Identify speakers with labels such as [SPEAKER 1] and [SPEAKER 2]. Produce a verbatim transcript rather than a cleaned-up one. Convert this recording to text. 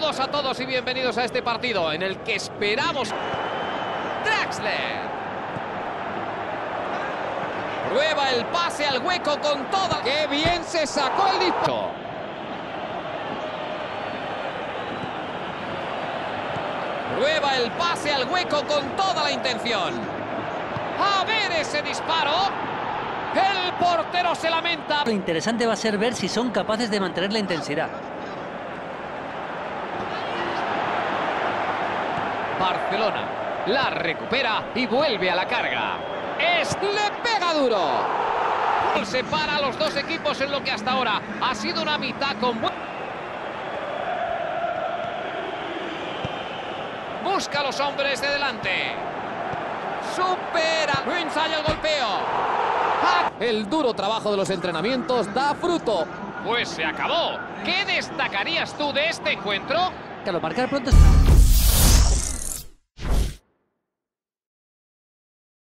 [SPEAKER 1] Saludos a todos y bienvenidos a este partido en el que esperamos. Draxler. Prueba el pase al hueco con toda. ¡Qué bien se sacó el disparo! Prueba el pase al hueco con toda la intención. A ver ese disparo. El portero se lamenta.
[SPEAKER 2] Lo interesante va a ser ver si son capaces de mantener la intensidad.
[SPEAKER 1] Barcelona la recupera y vuelve a la carga. Es le pega duro. Separa a los dos equipos en lo que hasta ahora ha sido una mitad con buen... Busca a los hombres de delante. Supera. No ensaya el golpeo. ¡Ah! El duro trabajo de los entrenamientos da fruto. Pues se acabó. ¿Qué destacarías tú de este encuentro?
[SPEAKER 2] Que lo marcar pronto.